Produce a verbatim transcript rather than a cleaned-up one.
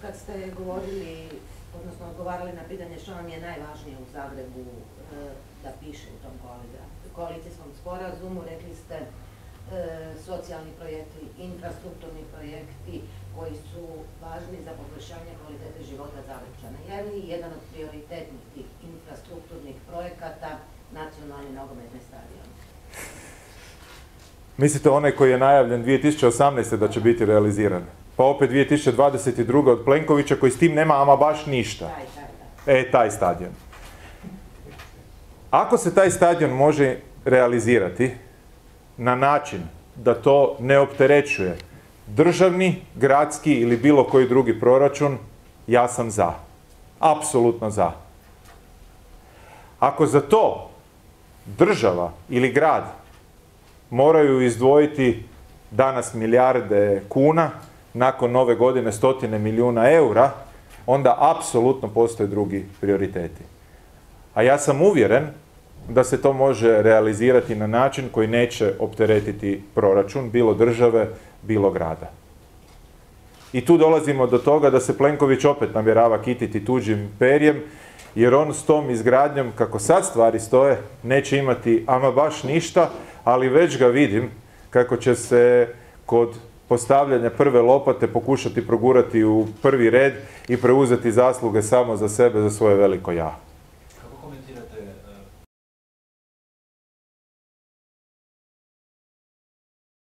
kad ste govorili, odnosno odgovarali na pitanje što vam je najvažnije u Zagrebu da piše u tom koalicijskom sporazumu, rekli ste socijalni projekti, infrastrukturni projekti koji su važni za poboljšanje kvalitete života Zagrepčana. Je li jedan od prioritetnih tih infrastrukturnih projekata nacionalni nogometni stadion? Mislite onaj koji je najavljen dvije tisuće osamnaeste. da će biti realiziran? Pa opet dvije tisuće dvadeset druge. od Plenkovića koji s tim nema ama baš ništa. Taj, taj, da. E, taj stadion. Ako se taj stadion može realizirati na način da to ne opterećuje državni, gradski ili bilo koji drugi proračun, ja sam za. Apsolutno za. Ako za to država ili grad moraju izdvojiti danas milijarde kuna, nakon nove godine stotine milijuna eura, onda apsolutno postoje drugi prioriteti. A ja sam uvjeren da se to može realizirati na način koji neće opteretiti proračun, bilo države, bilo grada. I tu dolazimo do toga da se Plenković opet namjerava kititi tuđim perjem, jer on s tom izgradnjom, kako sad stvari stoje, neće imati ama baš ništa, ali već ga vidim kako će se kod postavljanja prve lopate pokušati progurati u prvi red i preuzeti zasluge samo za sebe, za svoje veliko ja.